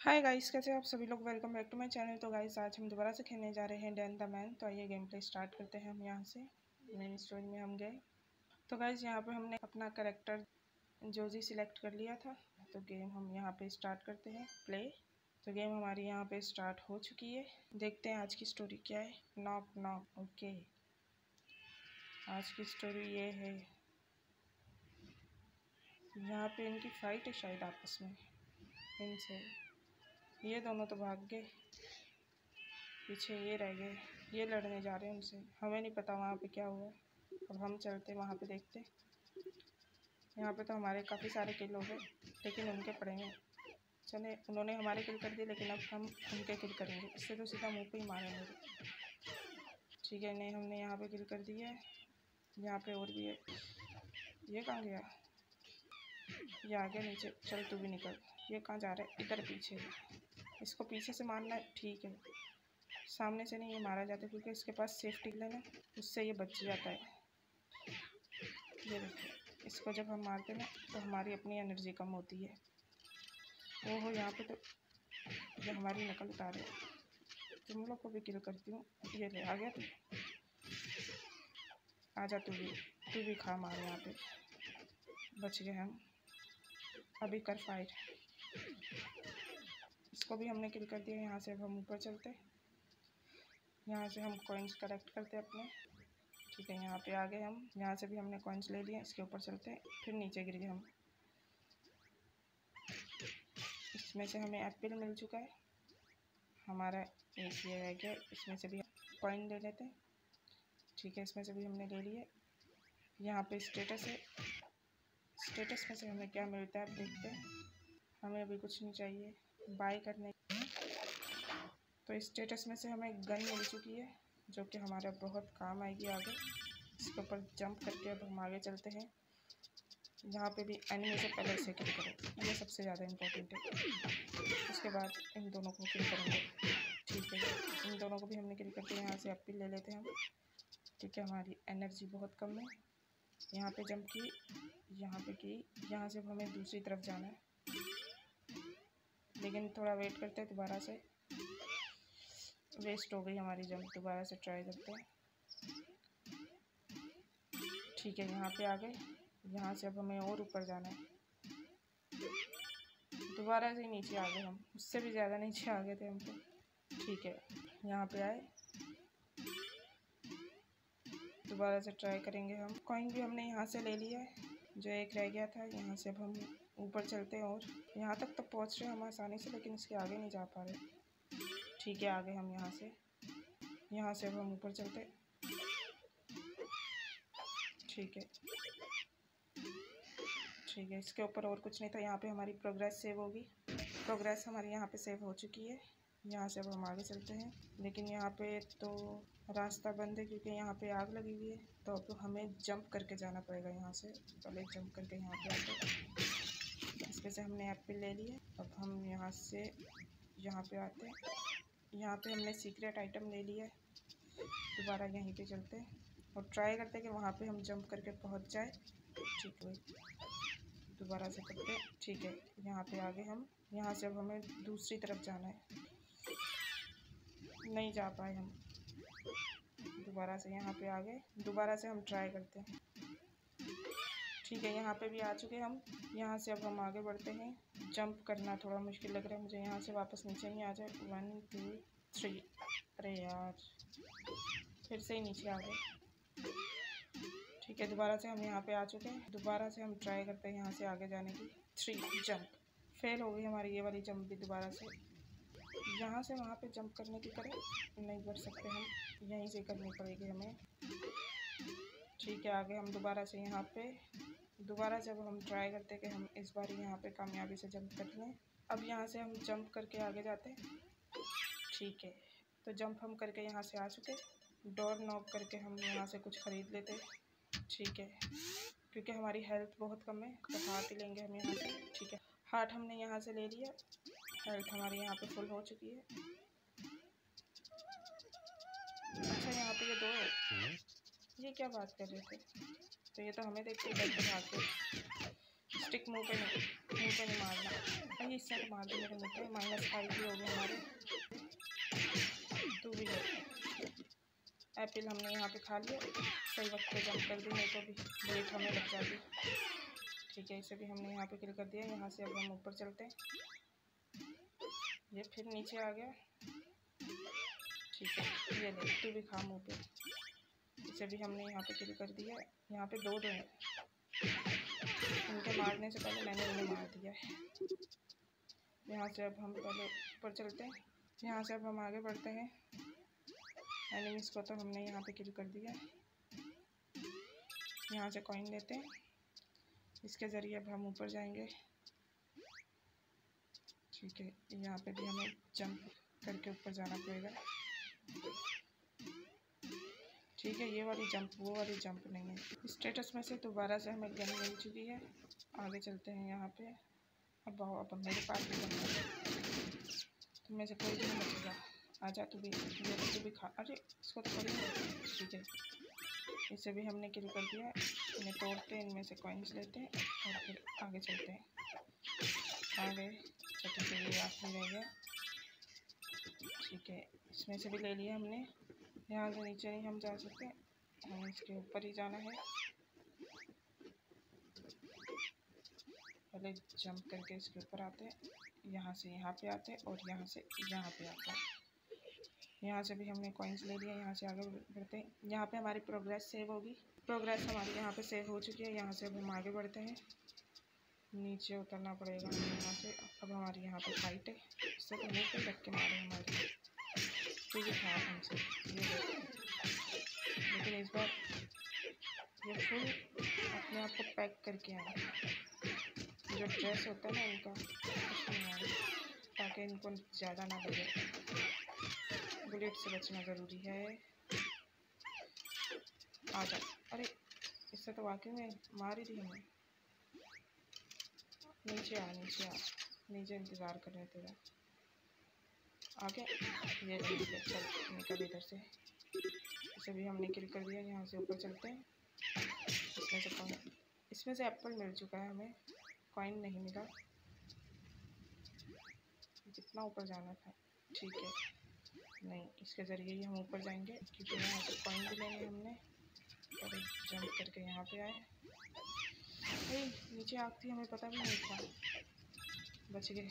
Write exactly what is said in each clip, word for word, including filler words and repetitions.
Hi guys, कैसे आप सभी लोग। Welcome back to my channel. तो गाइस आज हम दोबारा से खेलने जा रहे हैं डैन द मैन। तो आइए गेम प्ले स्टार्ट करते हैं। हम यहाँ से मेन स्टोरी में हम गए। तो गाइस यहाँ पे हमने अपना कैरेक्टर जोजी सिलेक्ट कर लिया था। तो गेम हम यहाँ पे स्टार्ट करते हैं प्ले। तो गेम हमारी यहाँ पे स्टार्ट हो चुकी है। देखते हैं आज की स्टोरी क्या है। Knock knock. ओके, आज की स्टोरी ये है। यहाँ पे इनकी फाइट है शायद आपस में इनसे। ये दोनों तो भाग गए, पीछे ये रह गए। ये लड़ने जा रहे हैं उनसे। हमें नहीं पता वहाँ पे क्या हुआ। अब हम चलते वहाँ पे देखते। यहाँ पे तो हमारे काफ़ी सारे किल हो गए, लेकिन उनके पड़ेंगे। चले, उन्होंने हमारे किल कर दिए, लेकिन अब हम उनके किल करेंगे। इससे तो सीधा मुँह पे ही मारेंगे। ठीक है, नहीं हमने यहाँ पे किल कर दिया है। यहाँ पे और भी है। ये कहाँ गया? ये आ गया नीचे। चल तू भी निकल। ये कहाँ जा रहा है? इधर पीछे। इसको पीछे से मारना है। ठीक है, सामने से नहीं ये मारा जाता क्योंकि इसके पास सेफ्टी गन है, उससे ये बच जाता है। ये देखो, इसको जब हम मारते हैं ना तो हमारी अपनी एनर्जी कम होती है। ओहो, यहाँ पे तो ये हमारी नकल उतार रहे हैं। तुम लोग को भी किल करती हूँ। ये ले, आ गया तू। आजा तू भी, तू भी खा मार। यहाँ पे बच गए हम। अभी कर फाइट। इसको भी हमने किल कर दिया। यहाँ से अब हम ऊपर चलते। यहाँ से हम कॉइन्स कलेक्ट करते अपने। ठीक है, यहाँ पे आ गए हम। यहाँ से भी हमने कॉइन्स ले लिए। इसके ऊपर चलते हैं, फिर नीचे गिर गए हम। इसमें से हमें एप्पल मिल चुका है। हमारा एक ये रह गया, इसमें से भी कॉइन ले लेते हैं। ठीक है, इसमें से भी हमने ले लिए। यहाँ पे स्टेटस है। स्टेटस में से हमें क्या मिलता है अब देखते हैं। हमें अभी कुछ नहीं चाहिए बाय करने। तो स्टेटस में से हमें गन मिल चुकी है, जो कि हमारा बहुत काम आएगी आगे। इसके ऊपर जंप करके अब हम आगे चलते हैं। यहाँ पे भी एनिमी से पहले से किल करो, ये सबसे ज़्यादा इम्पोर्टेंट है। उसके बाद इन दोनों को किल करेंगे। ठीक है, इन दोनों को भी हमने किल करके यहाँ से एप्पल ले लेते हैं हम। ठीक है, हमारी एनर्जी बहुत कम है। यहाँ पे जंप की, यहाँ पे की। यहाँ से हमें दूसरी तरफ जाना है, लेकिन थोड़ा वेट करते हैं। दोबारा से वेस्ट हो गई हमारी जंप। दोबारा से ट्राई करते हैं। ठीक है, यहाँ पे आ गए। यहाँ से अब हमें और ऊपर जाना है। दोबारा से नीचे आ गए हम। उससे भी ज़्यादा नीचे आ गए थे हम तो। ठीक है, यहाँ पे आए। दोबारा से ट्राई करेंगे हम। कॉइन भी हमने यहाँ से ले लिया है, जो एक रह गया था। यहाँ से अब हम ऊपर चलते हैं और यहाँ तक तो पहुँच रहे हैं हम आसानी से, लेकिन इसके आगे नहीं जा पा रहे। ठीक है, आ गए हम यहाँ से। यहाँ से अब हम ऊपर चलते। ठीक है, ठीक है, इसके ऊपर और कुछ नहीं था। यहाँ पे हमारी प्रोग्रेस सेव होगी। प्रोग्रेस हमारी यहाँ पे सेव हो चुकी है। यहाँ से अब हम आगे चलते हैं, लेकिन यहाँ पे तो रास्ता बंद है क्योंकि यहाँ पे आग लगी हुई है। तो अब हमें जंप करके जाना पड़ेगा। यहाँ से पहले जंप करके यहाँ पे आते। इसमें से हमने एप्पल ले लिए। अब हम यहाँ से यहाँ पे आते हैं। यहाँ पे हमने सीक्रेट आइटम ले लिया है। दोबारा यहीं पे चलते हैं और ट्राई करते हैं कि वहाँ पे हम जंप करके पहुँच जाए। ठीक है, दोबारा से करते हैं। ठीक है, यहाँ पे आ गए हम। यहाँ से अब हमें दूसरी तरफ जाना है। नहीं जा पाए हम। दोबारा से यहाँ पे आ गए। दोबारा से हम ट्राई करते हैं। ठीक है, यहाँ पे भी आ चुके हम। यहाँ से अब हम आगे बढ़ते हैं। जंप करना थोड़ा मुश्किल लग रहा है मुझे। यहाँ से वापस नीचे ही आ जाए। One two three. अरे यार, फिर से ही नीचे आ गए। ठीक है, दोबारा से हम यहाँ पे आ चुके हैं। दोबारा से हम ट्राई करते हैं यहाँ से आगे जाने की। Three jump. फेल हो गई हमारी ये वाली जंप भी। दोबारा से यहाँ से वहाँ पे जंप करने की करें, नहीं कर सकते हम। यहीं से करनी पड़ेगी हमें। ठीक है, आगे हम दोबारा से यहाँ पे। दोबारा जब हम ट्राई करते हैं कि हम इस बार यहाँ पे कामयाबी से जंप कर लें। अब यहाँ से हम जंप करके आगे जाते हैं। ठीक है, तो जंप हम करके यहाँ से आ चुके। डोर नॉक करके हम यहाँ से कुछ ख़रीद लेते हैं। ठीक है, क्योंकि हमारी हेल्थ बहुत कम है तो हार्ट ही लेंगे हम यहाँ से। ठीक है, हार्ट हमने यहाँ से ले लिया। हेल्थ हमारी यहाँ पे फुल हो चुकी है। अच्छा, यहाँ पे ये दो है। ये क्या बात कर रहे थे? तो ये तो हमें देख के डर के भागते। स्टिक मुंह पे नहीं, मुंह पे नहीं मारना। अरे इससे तो मार दो मेरे मुंह पे। माइनस फाइव भी हो गए हमारे। तू भी ले। एप्पल हमने यहाँ पे खा लिया। सही वक्त पे जंप कर दी, नहीं तो भी बुलेट हमें लग जाती। ठीक है, इसे भी हमने यहाँ पे किल कर दिया। यहाँ से अब हम ऊपर चलते हैं। ये फिर नीचे आ गया। ठीक है, ये ले, तू भी खा मुँह पे। इसे भी हमने यहाँ पे किल कर दिया। यहाँ पे दो दो हैं, उनके मारने से पहले मैंने उन्हें मार दिया है। यहाँ से अब हम पहले ऊपर चलते हैं। यहाँ से अब हम आगे बढ़ते हैं। एनिमीज़ को तो हमने यहाँ पे किल कर दिया। यहाँ से कॉइन लेते हैं, इसके ज़रिए अब हम ऊपर जाएंगे। ठीक है, यहाँ पे भी हमें जंप करके ऊपर जाना पड़ेगा। ठीक है, ये वाली जंप, वो वाली जंप नहीं है। स्टेटस में से दोबारा से हमें गन मिल चुकी है। आगे चलते हैं यहाँ पे। अब आओ, अब मेरे पास भी गन है, तुम में से कोई भी नहीं बचेगा। आजा तू भी, ये तू भी खा। अरे इसको तो थोड़ी। ठीक है, इसे भी हमने किल कर दिया। इन्हें तोड़ते हैं, इनमें से कॉइन्स लेते हैं और फिर आगे चलते हैं। आगे चलते के लिए आखिरी रह गया। ठीक है, इसमें से भी ले लिया हमने। यहाँ से नीचे नहीं हम जा सकते, हमें इसके ऊपर ही जाना है। पहले जंप करके इसके ऊपर आते हैं, यहाँ से यहाँ पे आते हैं और यहाँ से यहाँ पे आते हैं। यहाँ से भी हमने कॉइन्स ले लिया। यहाँ से आगे बढ़ते हैं। यहाँ पे हमारी प्रोग्रेस सेव होगी। प्रोग्रेस हमारी यहाँ पे सेव हो चुकी है। यहाँ से अब हम आगे बढ़ते हैं। नीचे उतरना पड़ेगा हमें यहाँ से। अब हमारी यहाँ पे फाइट है। इससे तो मुँह पे रख के मारे हमारे, तो ये था हमसे। ये लेकिन इस बार ये फुल अपने आप को पैक करके आए। जो ड्रेस होता है ना इनका, उसमें आए, ताकि इनको ज़्यादा ना लगे। बुलेट से बचना ज़रूरी है। आ जा। अरे इससे तो वाकई में मार ही दी हमें। नीचे आ, नीचे आ, नीचे इंतज़ार कर रहे तेरा। आगे ये नीचे चल, निकल इधर से। इसे भी हमने किल कर दिया। यहाँ से ऊपर चलते हैं। इसमें से कॉइन, इसमें से एप्पल मिल चुका है हमें, कॉइन नहीं मिला। कितना ऊपर जाना था। ठीक है, नहीं, इसके ज़रिए ही हम ऊपर जाएंगे, क्योंकि यहाँ से कॉइन भी लेंगे हमने। और जंप करके यहाँ पे आए। अरे नीचे आती हमें पता भी नहीं था, बच गए।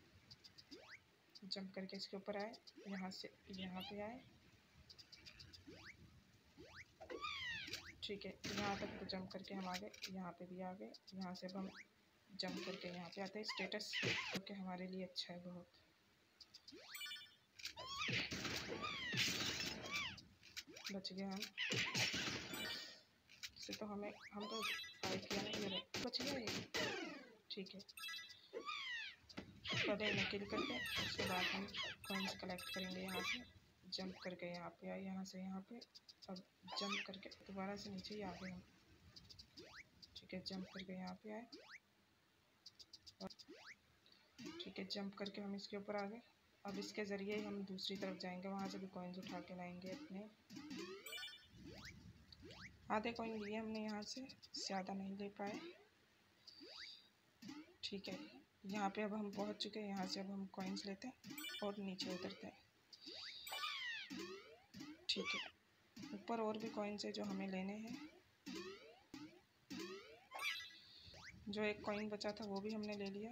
जंप करके इसके ऊपर आए, यहाँ से यहाँ पे आए। ठीक है, यहाँ तक तो जंप करके हम आ गए। यहाँ पे भी आ गए। यहाँ से अब हम जंप करके यहाँ पे आते हैं। स्टेटस ओके हमारे लिए अच्छा है बहुत। बच गए हम। इससे तो हमें, हम तो फाइट किया नहीं, ये बच गया ये। ठीक है, पहले इन्हें किल करते हैं, उसके बाद हम कॉइन्स कलेक्ट करेंगे। यहाँ से जंप करके यहाँ पे आए, यहाँ से यहाँ पे। अब जंप करके दोबारा से नीचे ही आ गए हम। ठीक है, जंप करके यहाँ पे आए। ठीक है, जंप करके हम इसके ऊपर आ गए। अब इसके ज़रिए हम दूसरी तरफ जाएंगे, वहाँ से भी कॉइन्स उठा के लाएंगे अपने। आधे कॉइन लिए हमने यहाँ से, ज़्यादा नहीं ले पाए। ठीक है, यहाँ पे अब हम पहुँच चुके हैं। यहाँ से अब हम कॉइन्स लेते हैं और नीचे उतरते हैं। ठीक है, ऊपर और भी कॉइन्स है जो हमें लेने हैं। जो एक कॉइन बचा था वो भी हमने ले लिया।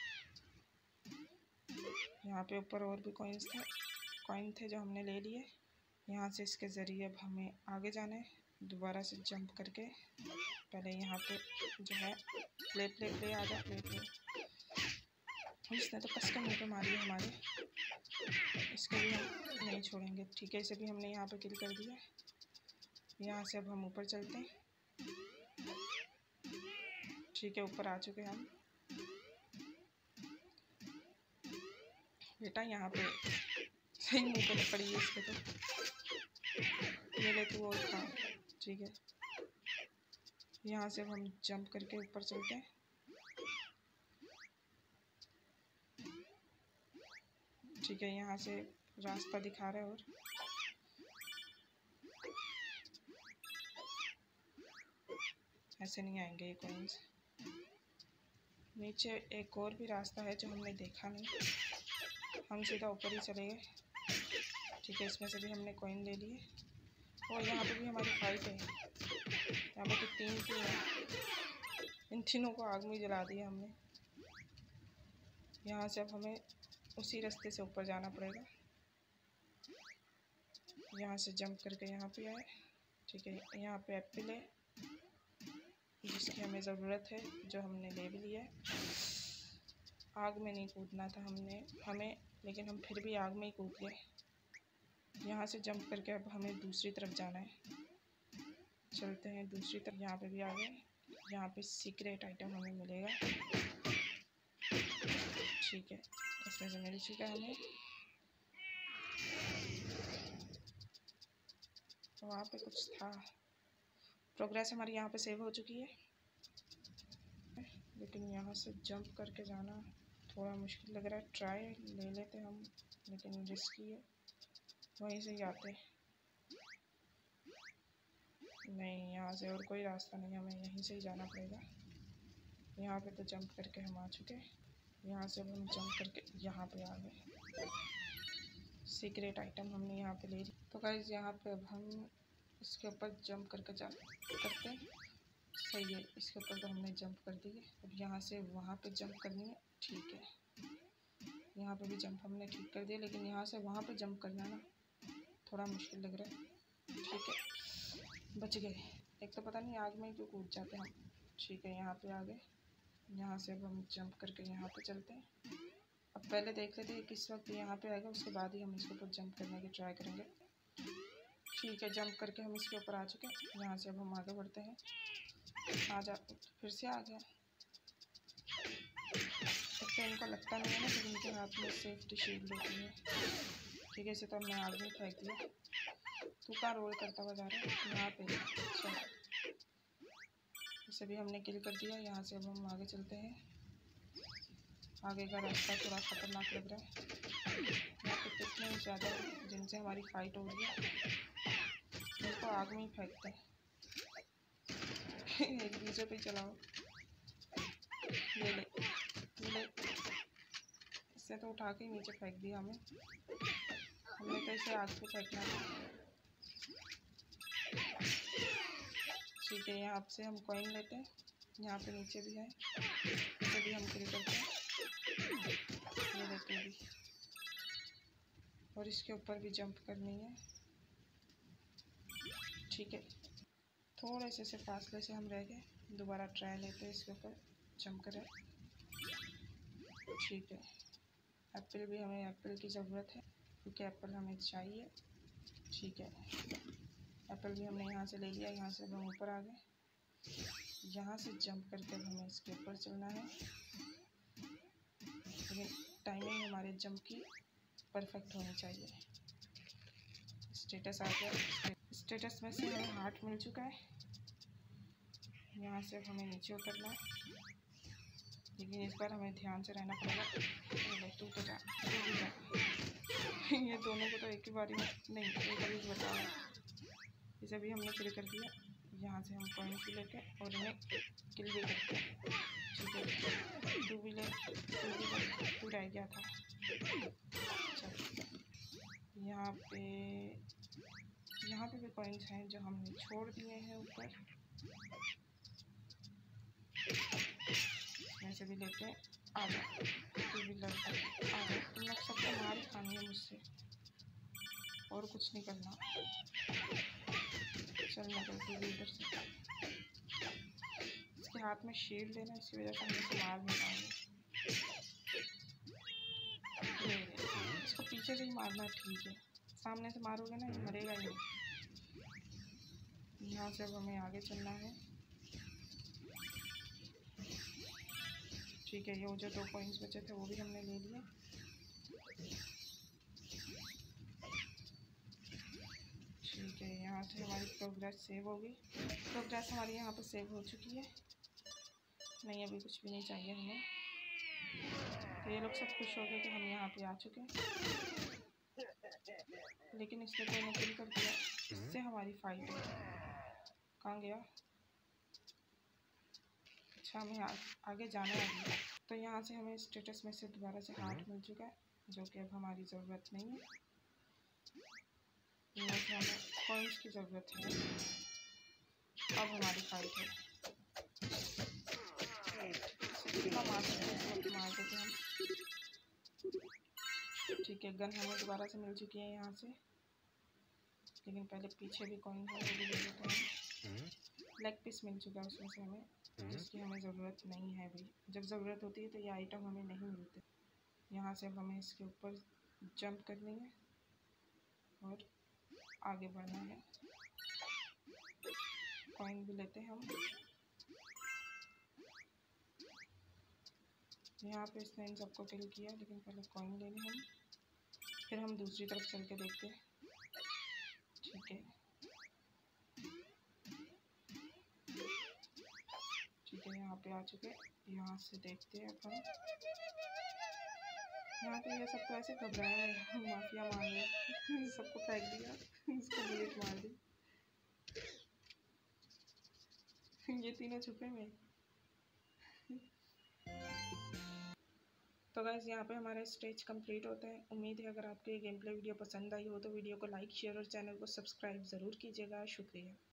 यहाँ पे ऊपर और भी कॉइन्स थे, कॉइन थे जो हमने ले लिए। यहाँ से इसके ज़रिए अब हमें आगे जाना है, दोबारा से जंप करके। पहले यहाँ पे जो है प्ले प्ले प्ले आ जा, प्ले प्ले। इसने तो कस के मुँह पे मारी है हमारे, इसके भी हम नहीं छोड़ेंगे। ठीक है, इसे भी हमने यहाँ पे किल कर दिया। यहाँ से अब हम ऊपर चलते हैं। ठीक है, ऊपर आ चुके हम। बेटा यहाँ पे सही मुँह पे पड़ी है इसके, तो ये ले तू और खा। ठीक है, यहाँ से अब हम जंप करके ऊपर चलते हैं। ठीक है, यहाँ से रास्ता दिखा रहा है और ऐसे नहीं आएंगे ये कॉइन्स। नीचे एक और भी रास्ता है जो हमने देखा नहीं, हम सीधा ऊपर ही चले गए। ठीक है, इसमें से भी हमने कॉइन ले लिए। और यहाँ पे भी हमारी फाइट है, यहाँ पे तो तीन क्यों है, इन तीनों को आग में जला दिया हमने। यहाँ से अब हमें उसी रास्ते से ऊपर जाना पड़ेगा। यहाँ से जंप करके यहाँ पे आए। ठीक है, यहाँ पे एप्पल है जिसकी हमें ज़रूरत है, जो हमने ले भी लिया है। आग में नहीं कूदना था हमने हमें लेकिन हम फिर भी आग में ही कूद गए। यहाँ से जंप करके अब हमें दूसरी तरफ जाना है। चलते हैं दूसरी तरफ। यहाँ पे भी आ गए। यहाँ पे सीक्रेट आइटम हमें मिलेगा। ठीक है, इसमें से मिल चुका है हमें। तो वहाँ पे कुछ था। प्रोग्रेस हमारी यहाँ पे सेव हो चुकी है, लेकिन यहाँ से जंप करके जाना थोड़ा मुश्किल लग रहा है। ट्राई ले लेते हम, लेकिन रिस्की है। वहीं से ही आते नहीं, यहाँ से और कोई रास्ता नहीं, हमें यहीं से ही जाना पड़ेगा। यहाँ पे तो जंप करके हम आ चुके। यहाँ से अब हम जंप करके यहाँ पे आ गए। सीक्रेट आइटम हमने यहाँ पे ले ली। तो गाइस यहाँ पे अब हम इसके ऊपर जंप करके जा करते हैं। सही है, इसके ऊपर तो हमने जंप कर दी है। अब यहाँ से वहाँ पे जंप करनी है। ठीक है, यहाँ पे भी जंप हमने ठीक कर दिया, लेकिन यहाँ से वहाँ पे जंप करना ना थोड़ा मुश्किल लग रहा है। ठीक है, बच गए। एक तो पता नहीं आग में क्यों कूद जाते हैं हम। ठीक है, यहाँ पे आ गए। यहाँ से अब हम जंप करके यहाँ पे चलते हैं। अब पहले देख लेते हैं किस वक्त यहाँ पे आएगा, उसके बाद ही हम इसके ऊपर जंप करने की ट्राई करेंगे। ठीक है, जंप करके हम इसके ऊपर आ चुके हैं। यहाँ से अब हम आगे बढ़ते हैं। आ जा, फिर से आ गया। तो इनको लगता नहीं है ना कि इनके हाथ में सेफ्टी शील्ड होती है। ठीक है, इसे तो हमने आग में फेंक दिया। तू कहाँ रोल करता हुआ जा रहा है? यहाँ पे। अच्छा, इसे भी हमने किल कर दिया। यहाँ से अब हम आगे चलते हैं। आगे का रास्ता थोड़ा खतरनाक लग रहा है। यहाँ पे कितने ज़्यादा जिनसे हमारी फाइट हो रही है, इनको आग में ही फेंकते हैं। एक दूसरे पे चलाओ। ये ले, ये ले। इससे तो उठा के नीचे फेंक दिया हमें। हमने तो इसे आग पे फेंकना था। ठीक है, यहाँ से हम कॉइन लेते हैं। यहाँ पे नीचे भी है, इसे भी हम किल करते हैं। ये लेते भी, और इसके ऊपर भी जंप करनी है। ठीक है, थोड़े से से फासले से हम रह गए। दोबारा ट्राई लेते हैं, इसके ऊपर जंप करें। ठीक है, एप्पल भी, हमें एप्पल की ज़रूरत है क्योंकि एप्पल हमें चाहिए। ठीक है, एप्पल भी हमने यहाँ से ले लिया। यहाँ से हम ऊपर आ गए। यहाँ से जंप करके हमें इसके ऊपर चलना है, लेकिन टाइमिंग हमारे जंप की परफेक्ट होनी चाहिए। स्टेटस आ गया। स्टेटस में से हमें हार्ट मिल चुका है। यहाँ से हमें नीचे उतरना है, लेकिन इस बार हमें ध्यान से रहना पड़ेगा। तू तो जा, तू भी जा। ये दोनों को तो एक ही बारी में नहीं, एक बारी बचा है। इसे भी हमने किल कर दिया। यहाँ से हम कॉइन भी लेते हैं और इन्हें किल भी करते हैं। ठीक है, तू भी ले, तू भी ले, तू रह गया था। चल, यहाँ पे यहाँ पे भी कॉइन्स हैं जो हमने छोड़ दिए हैं ऊपर। ऐसे भी लेते हैं। आ जा, तू भी लड़ता है। आ जा, तुम लोग सबको मार खानी है मुझसे, और कुछ नहीं करना। चल निकल तू भी इधर से। इसके हाथ में शील्ड है ना, इसकी वजह से हम इसे मार नहीं पाएंगे। इसको पीछे से ही मारना ठीक है, सामने से मारोगे ना ये मरेगा ही नहीं। यहाँ से अब हमें आगे चलना है। ठीक है, ये वो जो दो कॉइन्स बचे थे वो भी हमने ले लिए। ठीक है, यहाँ से हमारी प्रोग्रेस सेव होगी। प्रोग्रेस हमारी यहाँ पर सेव हो चुकी है। नहीं, अभी कुछ भी नहीं चाहिए हमें। तो ये लोग सब खुश हो गए कि हम यहाँ पे आ चुके हैं, लेकिन इसने तो इन्हें किल कर दिया। इससे हमारी फाइट है। कहाँ गया? अच्छा, हमें आ, आगे जाना है। तो यहाँ से हमें स्टेटस में से दोबारा से हार्ट मिल चुका है, जो कि अब हमारी ज़रूरत नहीं है। यहाँ से हमें कॉइन्स की ज़रूरत है। अब हमारी फाइट है, कितना मार सकते हैं, इस वक्त मार देते हम। ठीक है, गन हमें दोबारा से मिल चुकी है यहाँ से, लेकिन पहले पीछे भी कॉइन है, वो भी ले लेते हैं। लेग पीस मिल चुका है उसमें से हमें, जिसकी हमें ज़रूरत नहीं है भाई। जब ज़रूरत होती है तो ये आइटम हमें नहीं मिलते। यहाँ से अब हमें इसके ऊपर जंप करनी है और आगे बढ़ना है। कॉइन भी लेते हैं हम। यहाँ पे इसने इन सबको किल किया, लेकिन पहले कॉइन लेने हम, फिर हम दूसरी तरफ चल के देखते हैं। ठीक है, ठीक है, यहाँ पे आ चुके। यहाँ से देखते हैं अब हम। यहाँ पे ये सब तो ऐसे घबराए हैं, माफिया मार रहे, सबको फेंक दिया, इसको बुलेट मार दी। ये तीनों छुपे में। तो गाइस यहाँ पे हमारा स्टेज कंप्लीट होता है। उम्मीद है अगर आपको ये गेम प्ले वीडियो पसंद आई हो तो वीडियो को लाइक, शेयर और चैनल को सब्सक्राइब ज़रूर कीजिएगा। शुक्रिया।